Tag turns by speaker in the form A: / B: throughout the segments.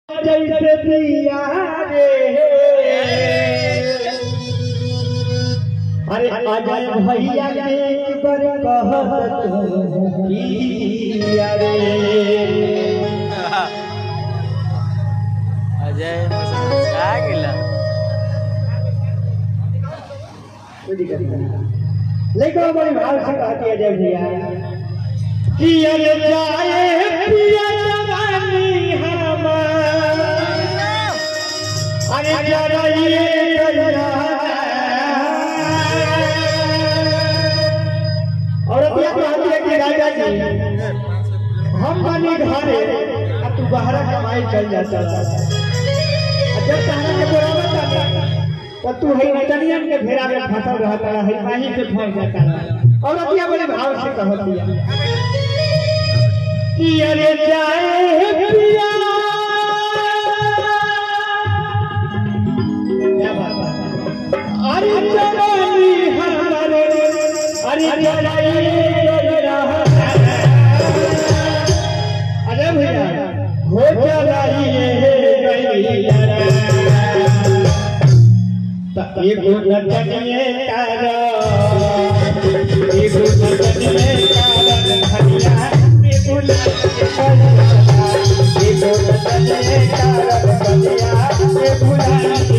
A: जैसे दिया रे अरे अजय भैया एक बार कहत किया रे
B: अजय मुस्का गेला
A: लेकिन बड़ी भाव से कहती अजय भैया कि अरे जाए पिया जवानी हमार अरे जरा ये गया और अभी कहती है कि राजा जी हम बनी घरे अब तू बाहर कमाई चल जाता जब चाहना के बराबर जाता तो तू है नटनियन के घेरा में फंसल रहता है माही से फंस जाता है और अभी बड़े भाव से कहती है कि अरे जाए पिया क्या बात अरे जवानी हमारे अरे अरे भैया हो चलाइए एगो नचनिए तारा एगो नचनिए तारा धनिया एगो नचनिए तारा धनिया एगो नचनिए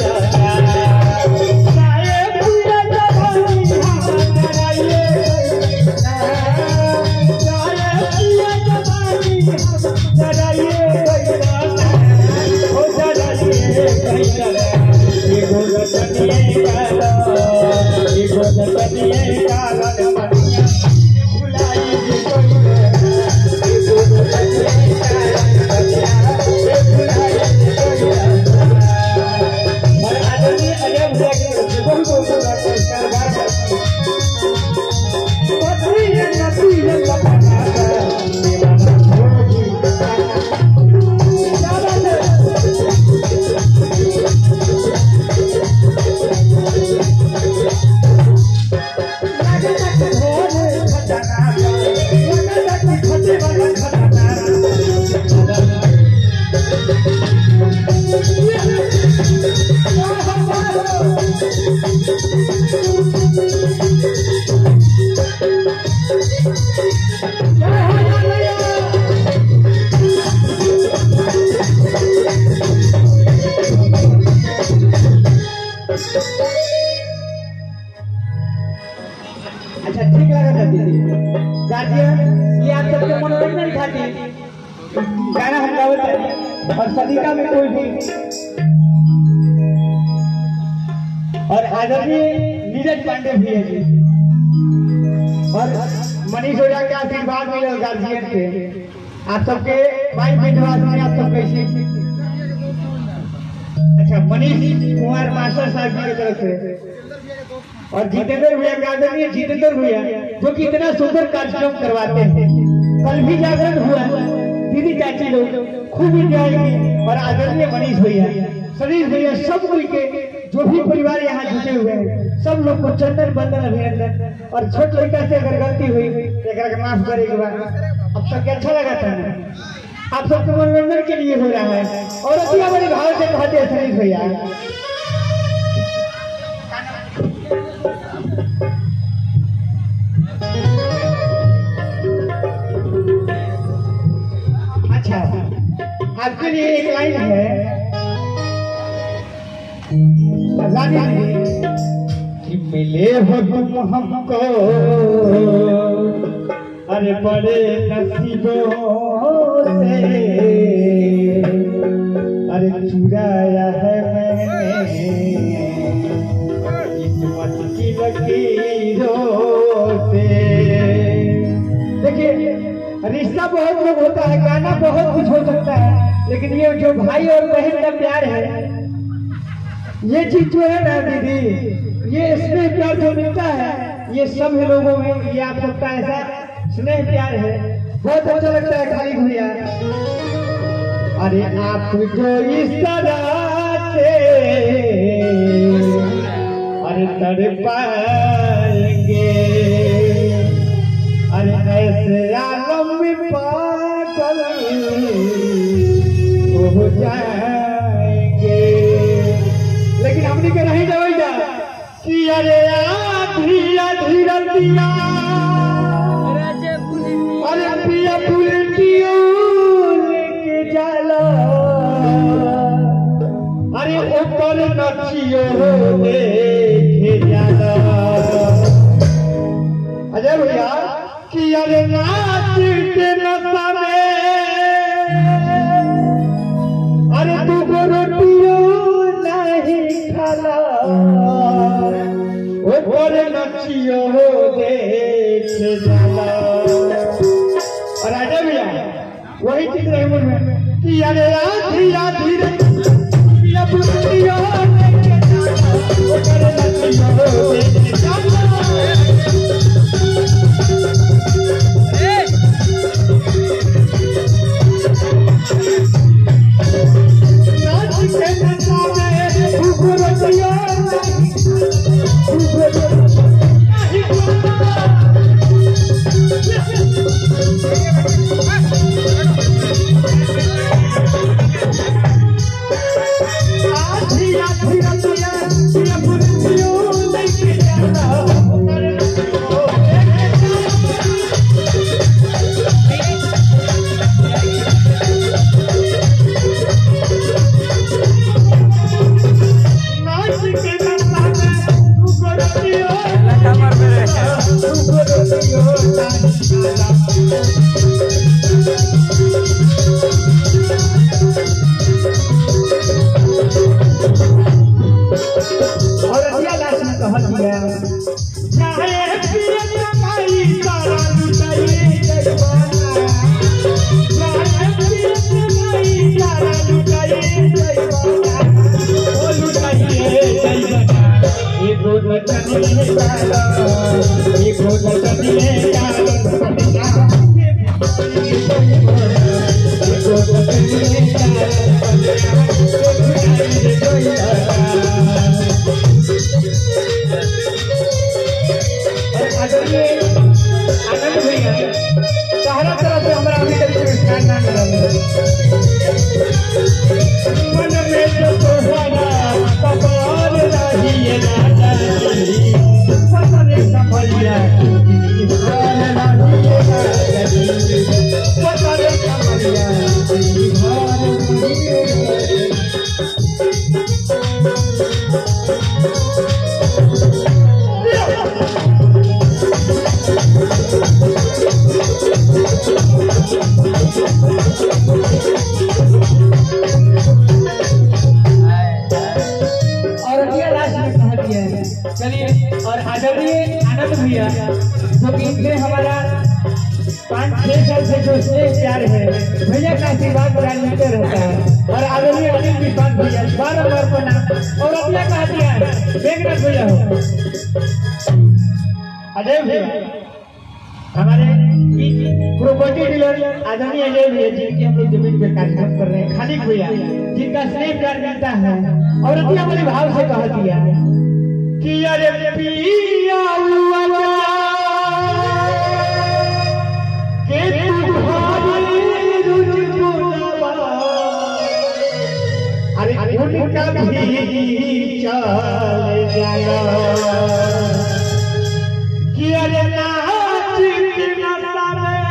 A: अच्छा ठीक लगा था दीदी गार्जियन ये आप सबके मनोरंजन खातिर गाना हम गावत है और सदिका में कोई भी और आदरणीय नीरज पांडे भी है जी और मनीष ओझा के आशीर्वाद मिले गार्जियन के आप सबके भाई विश्वास में आप सब कैसे अच्छा मनीष कुमार मास्टर साहब जी की तरफ से और जितेंद्र भैया आदरणीय जितेंद्र भैया जो कि इतना सुंदर कार्यक्रम करवाते हैं कल भी जागरण हुआ दीदी चाची लोग खूब इंजॉय की और आदरणीय मनीष भैया सलीम भैया सब मिल के जो भी परिवार यहाँ जुटे हुए हैं सब लोग को चंदन बंदन अभिनंदन और छोट लड़का से अगर गलती हुई तो माफ करेगा अब सबके अच्छा लगा था आप सबके मनोरंजन के लिए हो रहा है और अभी हमारे भाव से कहते हैं सलीम भैया अच्छा आपके लिए एक लाइन है कि मिले हो तुम हमको अरे बड़े नसीबों से अरे चुराया है मैंने किस्मत की लकीरों से। देखिए रिश्ता बहुत लोग होता है गाना बहुत कुछ हो सकता है लेकिन ये जो भाई और बहन का प्यार है ये चीज जो है ना दीदी ये स्नेह प्यार जो मिलता है ये सब लोगों में ये आप सबका ऐसा स्नेह प्यार है बहुत अच्छा लगता है खाली भैया अरे आप जो इस तरह से अरे तड़पाएंगे अरे ऐसे आलम में पागल हो जाएंगे। लेकिन हमने के नहीं जाएगा कि अरे आधी आधी रतिया अरे पिया बुलेटियो लेके जाला अरे ऊपर नचियो देखे जाला। अजय भैया कि अरे नाच के नशा में अरे तू रोटियो नहीं खाला ऊपर नचियो देखे जाला। और अजय भैया वही चीज रहे मन में कि अरे आधी आधी पिया बुलेटियो लेके जाला ऊपर नचियो देखे जाला। चलिए और आदरणीय आनंद भैया जो कि इनसे हमारा 5-6 साल से जो स्नेह प्यार है भैया का आशीर्वाद प्यार मिलते रहता है। और आदरणीय अनिल विश्वास भैया बार-बार प्रणाम। और अपना कहा दिया मेघनाथ भैया हो अजय भैया हमारे प्रॉपर्टी डीलर आदरणीय अजय भैया जिनकी हम लोग जमीन पे कार्यक्रम कर रहे हैं, खालिक भैया जिनका स्नेह प्यार मिलता है। और अपने बड़े भाव से कहा दिया कि अरे पिया के तुम्हारी रुचि अरे उनका भी चल जाया कि अरे नाच के नशा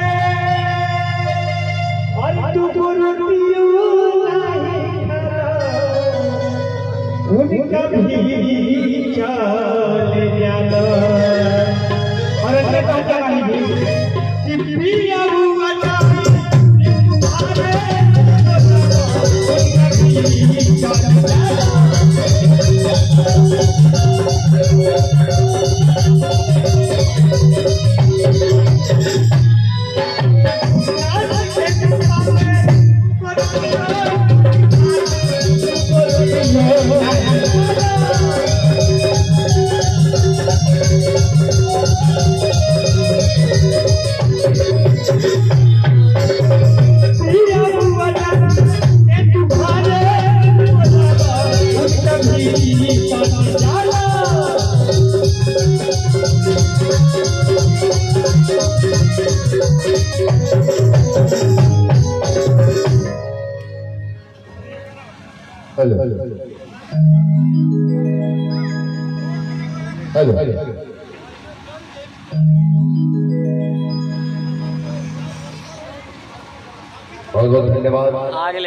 A: में और तू रोटियो नहीं उनका भी चल जाया। और अन्य कहता नहीं कि पिया हुआ तुम्हारे उनका भी चल जाया।
C: हेलो हेलो बहुत बहुत धन्यवाद।
B: आगे